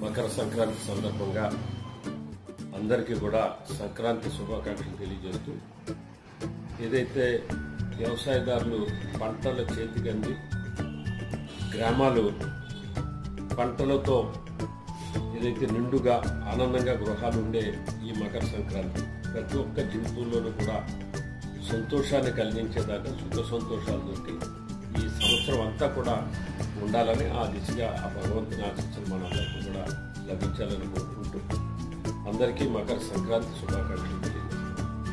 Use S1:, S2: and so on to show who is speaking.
S1: మకర సంక్రాంతి సందర్భంగా అందరికీ కూడా సంక్రాంతి శుభాకాంక్షలు తెలియజేస్తూ, ఏదైతే వ్యవసాయదారులు పంటల చేతికంది గ్రామాలు పంటలతో ఏదైతే నిండుగా ఆనందంగా గృహాలు ఉండే ఈ మకర సంక్రాంతి ప్రతి ఒక్క జీవితంలోనూ కూడా సంతోషాన్ని కలిగించేదాకా సుఖ సంతోషాలతోటి ఈ సంవత్సరం అంతా కూడా ఉండాలని ఆ దిశగా ఆ భగవంతుని ఆశించిన మనందరికీ కూడా లభించాలని కోరుకుంటూ అందరికీ మకర సంక్రాంతి శుభాకాంక్షలు తెలియజేస్తాను.